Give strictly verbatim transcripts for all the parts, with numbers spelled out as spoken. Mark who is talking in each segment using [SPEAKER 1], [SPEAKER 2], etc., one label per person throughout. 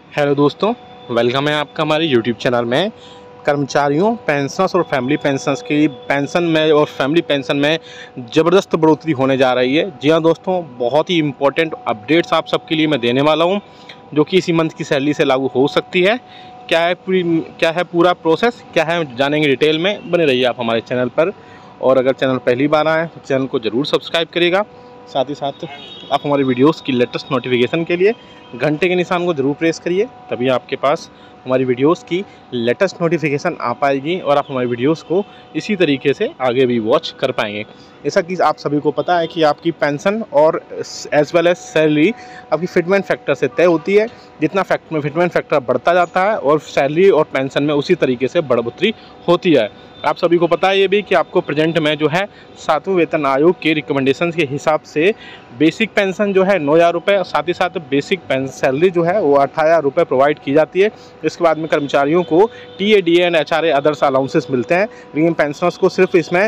[SPEAKER 1] Hello दोस्तों, welcome है आपका हमारे यूट्यूब चैनल में। कर्मचारियों, पेंशनर्स और फैमिली पेंशनर्स की पेंशन में और फैमिली पेंशन में ज़बरदस्त बढ़ोतरी होने जा रही है। जी हाँ दोस्तों, बहुत ही इम्पोर्टेंट अपडेट्स आप सबके लिए मैं देने वाला हूँ, जो कि इसी मंथ की सैलरी से लागू हो सकती है। क्या है पूरी क्या है पूरा प्रोसेस क्या है, जानेंगे डिटेल में। बने रहिए आप हमारे चैनल पर। और अगर चैनल पहली बार आए तो चैनल को ज़रूर सब्सक्राइब करिएगा। साथ ही साथ आप हमारे वीडियोस की लेटेस्ट नोटिफिकेशन के लिए घंटे के निशान को ज़रूर प्रेस करिए, तभी आपके पास हमारी वीडियोस की लेटेस्ट नोटिफिकेशन आ पाएगी और आप हमारी वीडियोस को इसी तरीके से आगे भी वॉच कर पाएंगे। जैसा कि आप सभी को पता है कि आपकी पेंशन और एज वेल एज सैलरी आपकी फिटमेंट फैक्टर से तय होती है। जितना फैक्ट में फिटमेंट फैक्टर बढ़ता जाता है और सैलरी और पेंशन में उसी तरीके से बढ़ोतरी होती है। आप सभी को पता है ये भी कि आपको प्रेजेंट में जो है सातवें वेतन आयोग के रिकमेंडेशंस के हिसाब से बेसिक पेंशन जो है नौ हज़ार रुपये और साथ ही साथ बेसिक पेंशन सैलरी जो है वो अठारह हज़ार रुपये प्रोवाइड की जाती है। इसके बाद में कर्मचारियों को T A D A and H R A others allowances मिलते हैं, लेकिन पेंशनर्स को सिर्फ इसमें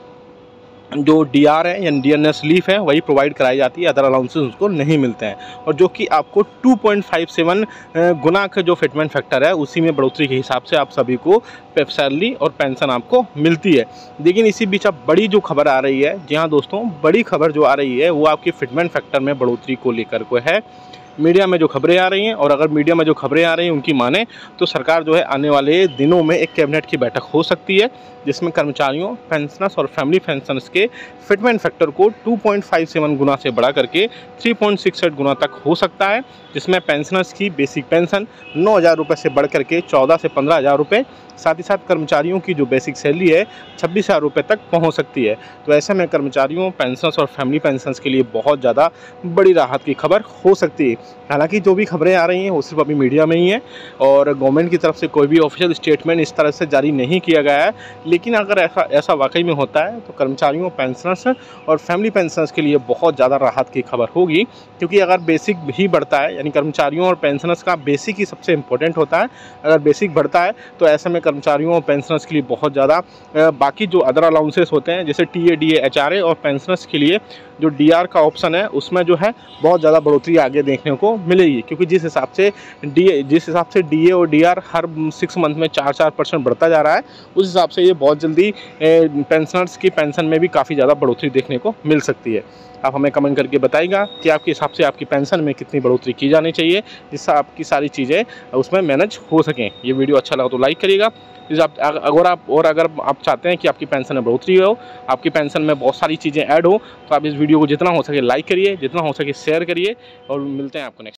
[SPEAKER 1] जो डी आर है या डी एन एस लीफ है वही प्रोवाइड कराई जाती है, अदर अलाउंसेस उसको नहीं मिलते हैं। और जो कि आपको टू पॉइंट फाइव सेवन गुना का जो फिटमेंट फैक्टर है उसी में बढ़ोतरी के हिसाब से आप सभी को सैलरी और पेंशन आपको मिलती है। लेकिन इसी बीच अब बड़ी जो खबर आ रही है, जी हाँ दोस्तों, बड़ी खबर जो आ रही है वो आपकी फिटमेंट फैक्टर में बढ़ोतरी को लेकर को है। मीडिया में जो खबरें आ रही हैं, और अगर मीडिया में जो खबरें आ रही हैं उनकी माने तो सरकार जो है आने वाले दिनों में एक कैबिनेट की बैठक हो सकती है, जिसमें कर्मचारियों, पेंशनर्स और फैमिली पेंशनर्स के फिटमेंट फैक्टर को टू पॉइंट फाइव सेवन गुना से बढ़ा करके थ्री पॉइंट सिक्स एट गुना तक हो सकता है। जिसमें पेंशनर्स की बेसिक पेंशन नौ हज़ार रुपये से बढ़ करके चौदह से पंद्रह हज़ार रुपये, साथ ही साथ कर्मचारियों की जो बेसिक सैलरी है छब्बीस हज़ार रुपये तक पहुंच सकती है। तो ऐसे में कर्मचारियों, पेंशनर्स और फैमिली पेंशनर्स के लिए बहुत ज़्यादा बड़ी राहत की खबर हो सकती है। हालांकि जो भी खबरें आ रही हैं वो सिर्फ अभी मीडिया में ही है और गवर्नमेंट की तरफ से कोई भी ऑफिशियल स्टेटमेंट इस तरह से जारी नहीं किया गया है। लेकिन अगर ऐसा ऐसा वाकई में होता है तो कर्मचारियों, पेंशनर्स और फैमिली पेंशनर्स के लिए बहुत ज़्यादा राहत की खबर होगी, क्योंकि अगर बेसिक ही बढ़ता है, यानी कर्मचारियों और पेंशनर्स का बेसिक ही सबसे इम्पोर्टेंट होता है, अगर बेसिक बढ़ता है तो ऐसे में कर्मचारियों और पेंशनर्स के लिए बहुत ज़्यादा बाकी जो अदर अलाउंसेस होते हैं जैसे T A D A H R A और पेंशनर्स के लिए जो डी आर का ऑप्शन है उसमें जो है बहुत ज़्यादा बढ़ोतरी आगे देखने को मिलेगी। क्योंकि जिस हिसाब से डी ए जिस हिसाब से डी ए और डी आर हर सिक्स मंथ में चार चार परसेंट बढ़ता जा रहा है, उस हिसाब से ये बहुत जल्दी पेंशनर्स की पेंशन में भी काफ़ी ज़्यादा बढ़ोतरी देखने को मिल सकती है। आप हमें कमेंट करके बताइएगा कि आपके हिसाब से आपकी पेंशन में कितनी बढ़ोतरी की जानी चाहिए, जिससे आपकी सारी चीज़ें उसमें मैनेज हो सकें। ये वीडियो अच्छा लगा तो लाइक करिएगा। आप अगर आप और अगर आप चाहते हैं कि आपकी पेंशन में बढ़ोतरी हो, आपकी पेंशन में बहुत सारी चीज़ें ऐड हो, तो आप इस वीडियो को जितना हो सके लाइक करिए, जितना हो सके शेयर करिए, और मिलते हैं आपको नेक्स्ट।